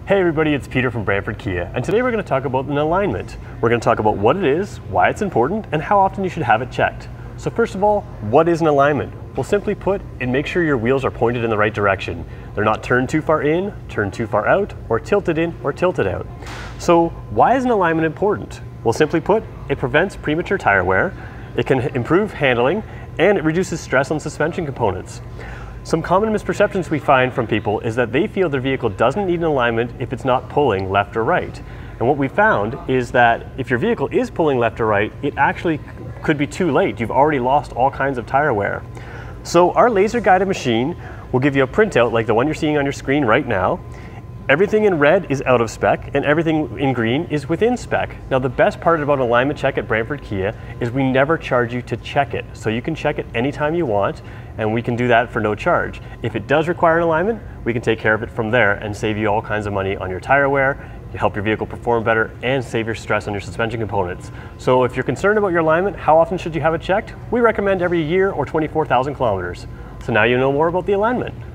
Hey everybody, it's Peter from Brantford Kia, and today we're going to talk about an alignment. We're going to talk about what it is, why it's important, and how often you should have it checked. So first of all, what is an alignment? Well, simply put, it makes sure your wheels are pointed in the right direction. They're not turned too far in, turned too far out, or tilted in or tilted out. So why is an alignment important? Well, simply put, it prevents premature tire wear, it can improve handling, and it reduces stress on suspension components. Some common misperceptions we find from people is that they feel their vehicle doesn't need an alignment if it's not pulling left or right. And what we found is that if your vehicle is pulling left or right, it actually could be too late. You've already lost all kinds of tire wear. So our laser guided machine will give you a printout like the one you're seeing on your screen right now. Everything in red is out of spec and everything in green is within spec. Now the best part about an alignment check at Brantford Kia is we never charge you to check it. So you can check it anytime you want and we can do that for no charge. If it does require an alignment, we can take care of it from there and save you all kinds of money on your tire wear, help your vehicle perform better, and save your stress on your suspension components. So if you're concerned about your alignment, how often should you have it checked? We recommend every year or 24,000 kilometers. So now you know more about the alignment.